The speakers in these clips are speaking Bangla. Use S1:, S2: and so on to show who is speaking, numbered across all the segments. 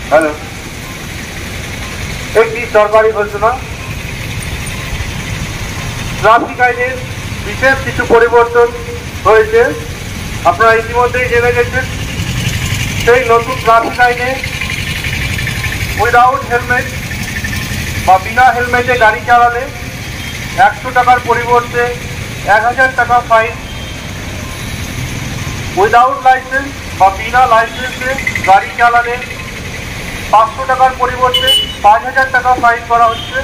S1: হ্যালো, একটি সরকারি ঘোষণা। ট্রাফিক আইনের বিশেষ কিছু পরিবর্তন হয়েছে, আপনারা ইতিমধ্যেই জেনে গেছেন। সেই নতুন ট্রাফিক আইনে উইদাউট হেলমেট বা বিনা হেলমেটে গাড়ি চালালে 100 টাকার পরিবর্তে 1000 টাকা ফাইন, উইদাউট লাইসেন্স বা বিনা লাইসেন্সে গাড়ি চালালে 500 টাকার পরিবর্তে 5000 টাকা ফাইন করা হচ্ছে।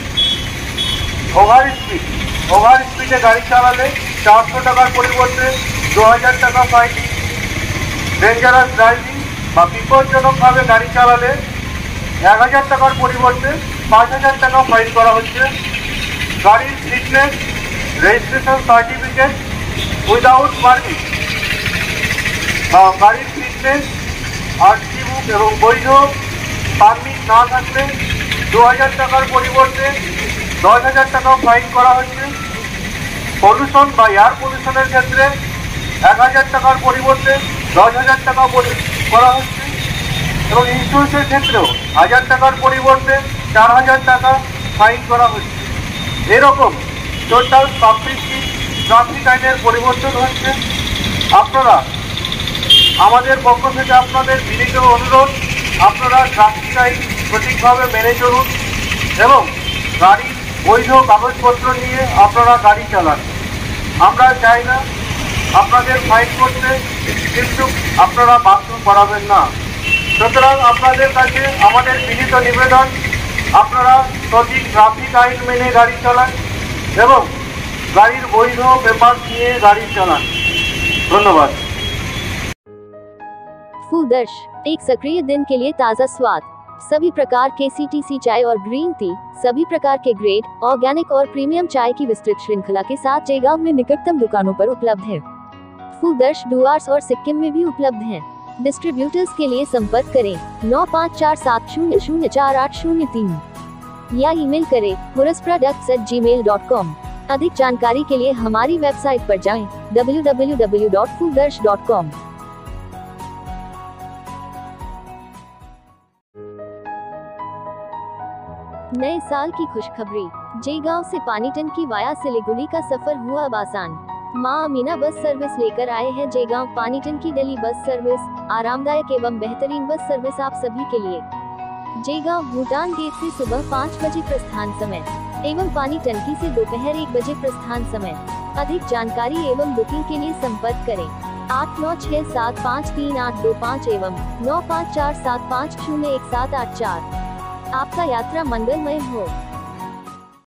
S1: ওভার স্পিডে গাড়ি চালালে 400 টাকার পরিবর্তে 2000 টাকা ফাইন। ডেঞ্জারাস ড্রাইভিং বা বিপজ্জনকভাবে গাড়ি চালালে 1000 টাকার পরিবর্তে 5000 টাকা ফাইন করা হচ্ছে। গাড়ির fitness registration certificate without permit বা গাড়ির ফিটনেস আরসি বুক এবং বৈধ পারমিট না থাকলে 2000 টাকার পরিবর্তে 10,000 টাকা ফাইন করা হচ্ছে। পলিউশন বা এয়ার পলিউশনের ক্ষেত্রে 1000 টাকার পরিবর্তে 10,000 টাকা করা হচ্ছে এবং ইন্স্যুরেন্সের ক্ষেত্রেও 1000 টাকার পরিবর্তে 4000 টাকা ফাইন করা হচ্ছে। এরকম টোটাল 26টি ট্রাফিক আইনের পরিবর্তন হচ্ছে। আপনারা আমাদের পক্ষ থেকে আপনাদের বিনীত অনুরোধ, আপনারা ট্রাফিক আইন সঠিকভাবে মেনে চলুন এবং গাড়ির বৈধ কাগজপত্র নিয়ে আপনারা গাড়ি চালান। আমরা চাই না আপনাদের ফাইন করতে, কিন্তু আপনারা বাধ্য করাবেন না। সুতরাং আপনাদের কাছে আমাদের বিনীত নিবেদন, আপনারা সঠিক ট্রাফিক আইন মেনে গাড়ি চালান এবং গাড়ির বৈধ পেপার নিয়ে গাড়ি চালান। ধন্যবাদ।
S2: फूदर्श, एक सक्रिय दिन के लिए ताज़ा स्वाद, सभी प्रकार के CTC चाय और ग्रीन टी, सभी प्रकार के ग्रेड, ऑर्गेनिक और प्रीमियम चाय की विस्तृत श्रृंखला के साथ जयगांव में निकटतम दुकानों पर उपलब्ध है। फूदर्श डुआर्स और सिक्किम में भी उपलब्ध है। डिस्ट्रीब्यूटर्स के लिए संपर्क करें 9547004803 या ईमेल करें hurusproducts@gmail.com। अधिक जानकारी के लिए हमारी वेबसाइट पर जाएं www.fooddarsh.com। नए साल की खुशखबरी, जयगांव से पानीटन की वाया सिलीगुड़ी का सफर हुआ अब आसान। मां अमीना बस सर्विस लेकर आए हैं जयगांव पानीटन की दिल्ली बस सर्विस, आरामदायक एवं बेहतरीन बस सर्विस आप सभी के लिए। जयगांव भूटान गेट से सुबह 5 बजे प्रस्थान समय एवं पानीटंकी से दोपहर 1 बजे प्रस्थान समय। अधिक जानकारी एवं बुकिंग के लिए संपर्क करें 8967533825 एवं 9547501784। आपका यात्रा मंगलमय हो।